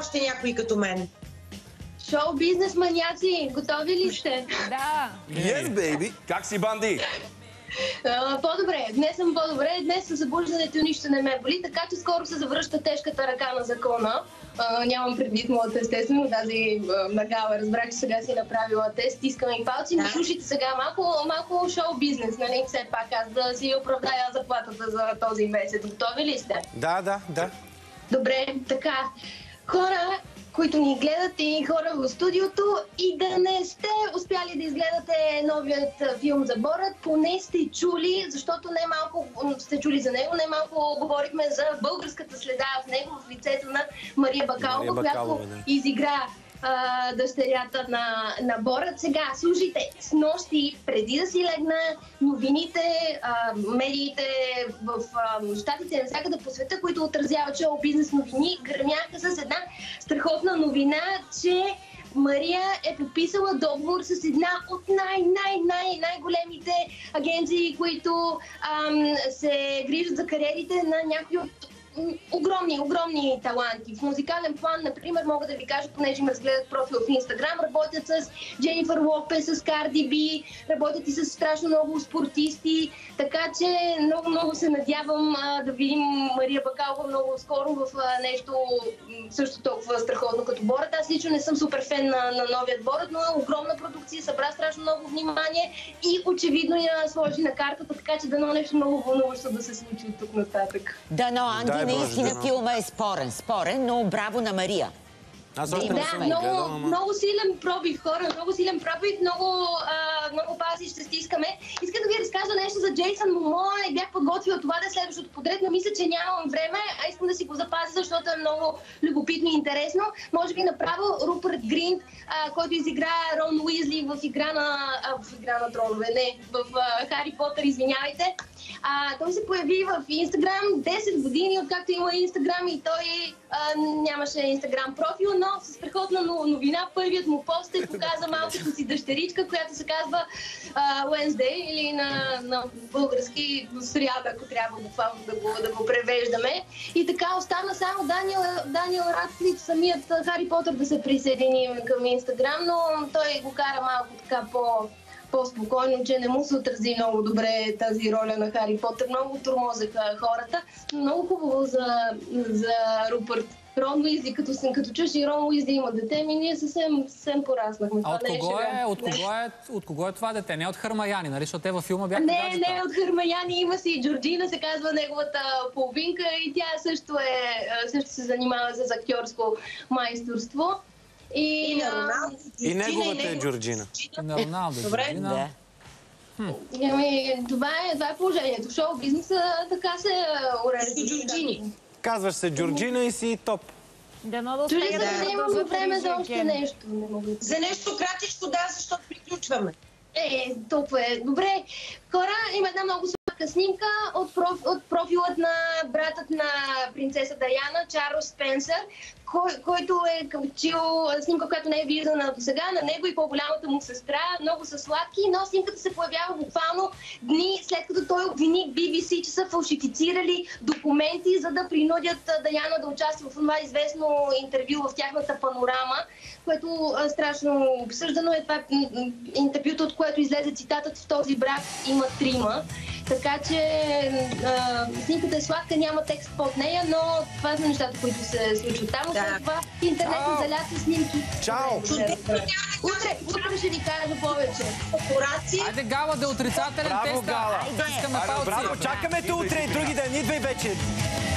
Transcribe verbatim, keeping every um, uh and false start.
още някой като мен? Шоу-бизнес маняци, готови ли сте? Да. Yes, baby. Как си, Банди? По-добре. Днес съм по-добре. Днес със събуждането нищо не ме боли, така че скоро се завръща тежката ръка на закона. А, нямам предвид моята, естествено. Тази нагала, разбрах, че сега си направила тест. Искаме и палци. Да. Слушайте сега малко, малко шоу-бизнес, нали? Все пак аз да си оправдая заплатата за този месец. Готови ли сте? Да, да, да. Добре, така. Хора, които ни гледат и хора в студиото, и да не сте успяли да изгледате новият филм за Борат, поне сте чули, защото не малко сте чули за него, не малко говорихме за българската следа в него, в лицето на Мария Бакалова, която да. изигра а, дъщерята на, на Борат. Сега, слушайте, с нощи, преди да си легна, новините, а, медиите в а, щатите, навсякъде по света, които отразяват шоу-бизнес новини, гърмяха с една страхотна новина, че Мария е подписала договор с една от най-най-най-най-големите агенции, които ам, се грижат за кариерите на някои от огромни, огромни таланти. В музикален план, например, мога да ви кажа, понеже ме разгледат профил в Инстаграм, работят с Дженифър Лопес, с Карди Би, работят и с страшно много спортисти, така че много, много се надявам а, да видим Мария Бакалова много скоро в а, нещо също толкова страхотно като Борат. Аз лично не съм супер фен на, на новият Борат, но е огромна продукция, събра страшно много внимание и очевидно я сложи на картата, така че дано нещо много вълнуващо да се случи от тук нататък. Дано, Анди, наистина филма е спорен, спорен, но браво на Мария. Аз още да, не съм много, гледал, ама... много силен пробив, хора, много силен пробив, много, а, много пази ще стискаме. Искам да ви разкажа нещо за Джейсън Момоа и бях подготвила това да е следващото подред, но мисля, че нямам време, а искам да си го запазя, защото е много любопитно и интересно. Може би направо Рупърт Гринт, а, който изигра Рон Уизли в игра на... А, в игра на тронове, не, в а, Хари Потър, извинявайте. А, той се появи в Инстаграм десет години, откакто има Инстаграм, и той а, нямаше Инстаграм профил, но с страхотна новина първият му пост е показа малката си дъщеричка, която се казва а, Wednesday, или на, на български сряда, ако трябва буквално да го, да го превеждаме. И така остана само Даниел, Даниел Радклиф, самият Хари Потър, да се присъедини към Инстаграм, но той го кара малко така по... по-спокойно, че не му се отрази много добре тази роля на Хари Потър. Много тормозеха хората. Много хубаво за, за Рупърт. Рон Уизли, като, като чуш и Рон Уизли има дете, ми ние съвсем, съвсем пораснахме. А от кого, е, от, кого е, от кого е това дете? Не от Хармаяни, нали? Защото те във филма бяха Не, гаджета. не от Хармаяни. Има си Джорджина, се казва неговата половинка, и тя също, е, също се занимава с актьорско майсторство. И, и на Роналдо. И неговата е Джорджина. И на Роналдо. Добре. Джорджина. Да. Ами, това е, това е положението. В шоу-бизнеса така се урежда. Джорджини. Казваш се Джорджина и си топ. Дано да Чули успея се да имам време за още нещо. Не мога. За нещо кратичко, да, защото приключваме. Е, толкова е. Добре. Хора, има една много сладка снимка от, проф, от профилът на братът на принцеса Даяна, Чарлз Спенсър, кой, който е качил снимка, която не е виждана до сега, на него и по-голямата му сестра. Много са сладки, но снимката се появява буквално дни след като той обвини Би Би Си, че са фалшифицирали документи, за да принудят Даяна да участва в това известно интервю в тяхната панорама, което е страшно обсъждано. Е това интервюто, от което излезе цитатът: "В този брак има трима". Така че а, снимката е сладка, няма текст под нея, но това са нещата, които се случват там. Да. След това интернет е залят с снимки. Чао! Утре, утре ще ви кажа повече. Корпорация. Айде, Гала, да е отрицателен Браво, теста. Гала. Искаме Айде, палци. браво, чакаме те утре и други ден. Идвай вече.